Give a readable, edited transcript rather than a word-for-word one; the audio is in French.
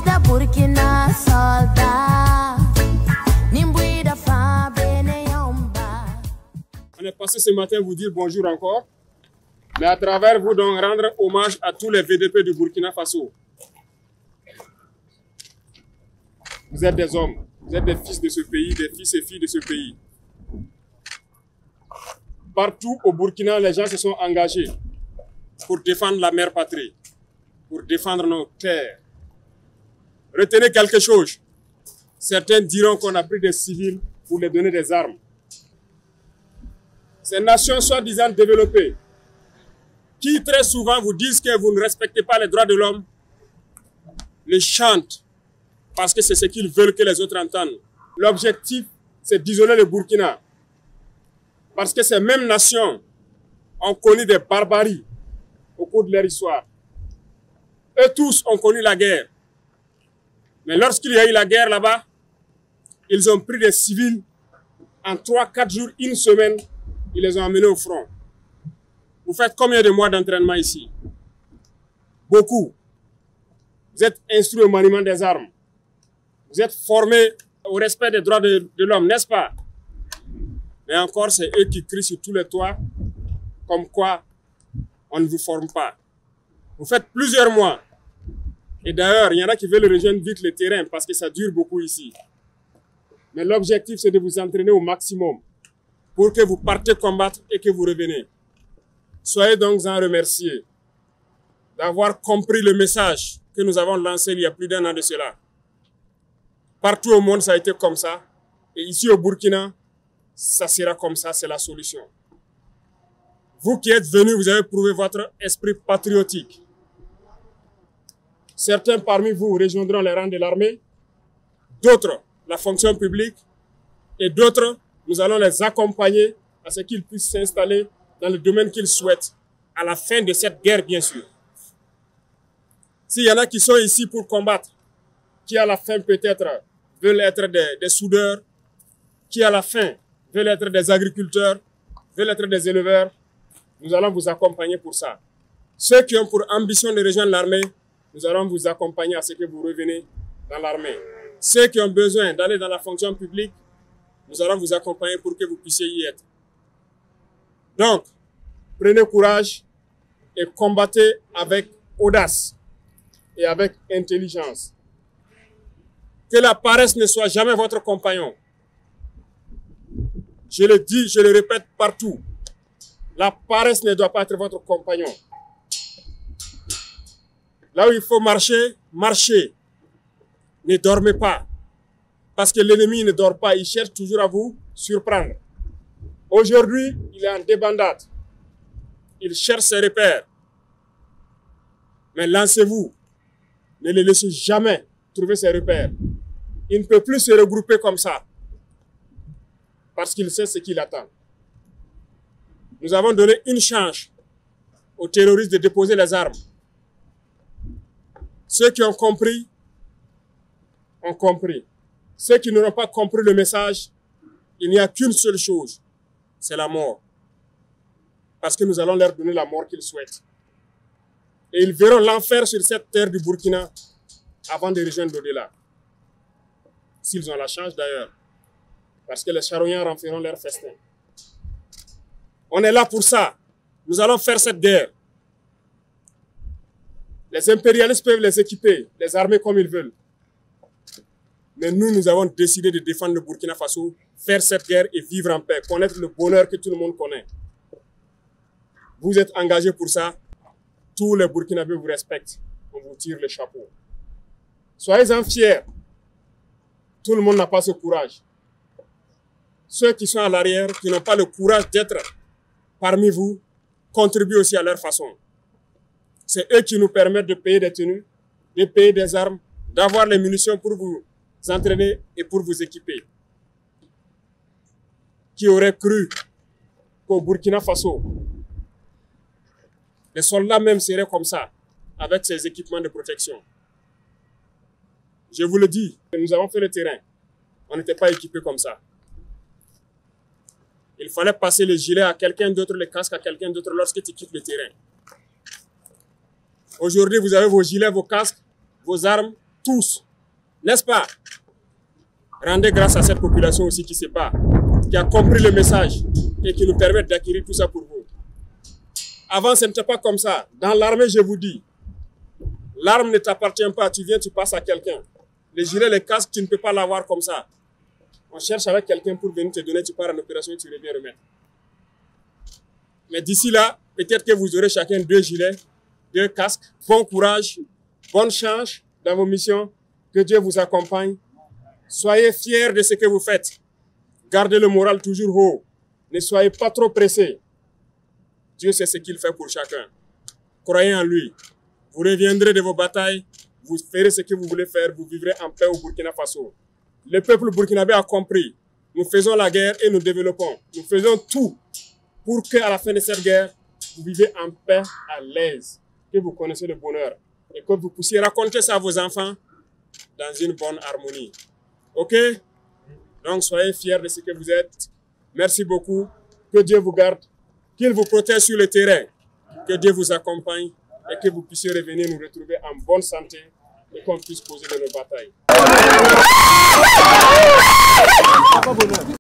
On est passé ce matin vous dire bonjour encore, mais à travers vous donc rendre hommage à tous les VDP du Burkina Faso. Vous êtes des hommes, vous êtes des fils de ce pays, des fils et filles de ce pays. Partout au Burkina, les gens se sont engagés pour défendre la mère patrie, pour défendre nos terres. Retenez quelque chose. Certains diront qu'on a pris des civils pour les donner des armes. Ces nations soi-disant développées, qui très souvent vous disent que vous ne respectez pas les droits de l'homme, les chantent parce que c'est ce qu'ils veulent que les autres entendent. L'objectif, c'est d'isoler le Burkina. Parce que ces mêmes nations ont connu des barbaries au cours de leur histoire. Eux tous ont connu la guerre. Mais lorsqu'il y a eu la guerre là-bas, ils ont pris des civils en 3-4 jours, une semaine, ils les ont emmenés au front. Vous faites combien de mois d'entraînement ici? Beaucoup. Vous êtes instruits au maniement des armes. Vous êtes formés au respect des droits de l'homme, n'est-ce pas? Mais encore, c'est eux qui crient sur tous les toits, comme quoi on ne vous forme pas. Vous faites plusieurs mois. Et d'ailleurs, il y en a qui veulent rejoindre vite le terrain parce que ça dure beaucoup ici. Mais l'objectif, c'est de vous entraîner au maximum pour que vous partez combattre et que vous revenez. Soyez donc en remerciés d'avoir compris le message que nous avons lancé il y a plus d'1 an de cela. Partout au monde, ça a été comme ça. Et ici au Burkina, ça sera comme ça, c'est la solution. Vous qui êtes venus, vous avez prouvé votre esprit patriotique. Certains parmi vous rejoindront les rangs de l'armée, d'autres la fonction publique, et d'autres, nous allons les accompagner à ce qu'ils puissent s'installer dans le domaine qu'ils souhaitent, à la fin de cette guerre, bien sûr. S'il y en a qui sont ici pour combattre, qui à la fin peut-être veulent être des soudeurs, qui à la fin veulent être des agriculteurs, veulent être des éleveurs, nous allons vous accompagner pour ça. Ceux qui ont pour ambition de rejoindre l'armée, nous allons vous accompagner à ce que vous revenez dans l'armée. Ceux qui ont besoin d'aller dans la fonction publique, nous allons vous accompagner pour que vous puissiez y être. Donc, prenez courage et combattez avec audace et avec intelligence. Que la paresse ne soit jamais votre compagnon. Je le dis, je le répète partout. La paresse ne doit pas être votre compagnon. Là où il faut marcher, marchez. Ne dormez pas. Parce que l'ennemi ne dort pas, il cherche toujours à vous surprendre. Aujourd'hui, il est en débandade. Il cherche ses repères. Mais lancez-vous. Ne le laissez jamais trouver ses repères. Il ne peut plus se regrouper comme ça. Parce qu'il sait ce qu'il attend. Nous avons donné une chance aux terroristes de déposer les armes. Ceux qui ont compris, ont compris. Ceux qui n'auront pas compris le message, il n'y a qu'une seule chose, c'est la mort. Parce que nous allons leur donner la mort qu'ils souhaitent. Et ils verront l'enfer sur cette terre du Burkina avant de rejoindre l'au-delà. S'ils ont la chance d'ailleurs. Parce que les charognards en feront leur festin. On est là pour ça. Nous allons faire cette guerre. Les impérialistes peuvent les équiper, les armer comme ils veulent. Mais nous avons décidé de défendre le Burkina Faso, faire cette guerre et vivre en paix, connaître le bonheur que tout le monde connaît. Vous êtes engagés pour ça. Tous les Burkinabés vous respectent. On vous tire le chapeau. Soyez-en fiers. Tout le monde n'a pas ce courage. Ceux qui sont à l'arrière, qui n'ont pas le courage d'être parmi vous, contribuent aussi à leur façon. C'est eux qui nous permettent de payer des tenues, de payer des armes, d'avoir les munitions pour vous entraîner et pour vous équiper. Qui aurait cru qu'au Burkina Faso, les soldats même seraient comme ça, avec ces équipements de protection. Je vous le dis, nous avons fait le terrain. On n'était pas équipés comme ça. Il fallait passer le gilet à quelqu'un d'autre, le casque à quelqu'un d'autre lorsque tu quittes le terrain. Aujourd'hui, vous avez vos gilets, vos casques, vos armes, tous, n'est-ce pas? Rendez grâce à cette population aussi qui se bat, qui a compris le message et qui nous permet d'acquérir tout ça pour vous. Avant, ce n'était pas comme ça. Dans l'armée, je vous dis, l'arme ne t'appartient pas. Tu viens, tu passes à quelqu'un. Les gilets, les casques, tu ne peux pas l'avoir comme ça. On cherche avec quelqu'un pour venir te donner, tu pars en opération et tu reviens remettre. Mais d'ici là, peut-être que vous aurez chacun 2 gilets, 2 casques. Bon courage, bonne chance dans vos missions. Que Dieu vous accompagne. Soyez fiers de ce que vous faites. Gardez le moral toujours haut. Ne soyez pas trop pressés. Dieu sait ce qu'il fait pour chacun. Croyez en lui. Vous reviendrez de vos batailles. Vous ferez ce que vous voulez faire. Vous vivrez en paix au Burkina Faso. Le peuple burkinabé a compris. Nous faisons la guerre et nous développons. Nous faisons tout pour qu'à la fin de cette guerre, vous vivez en paix, à l'aise, que vous connaissez le bonheur et que vous puissiez raconter ça à vos enfants dans une bonne harmonie. Ok? Donc, soyez fiers de ce que vous êtes. Merci beaucoup. Que Dieu vous garde. Qu'il vous protège sur le terrain. Que Dieu vous accompagne et que vous puissiez revenir nous retrouver en bonne santé et qu'on puisse poser de nos batailles.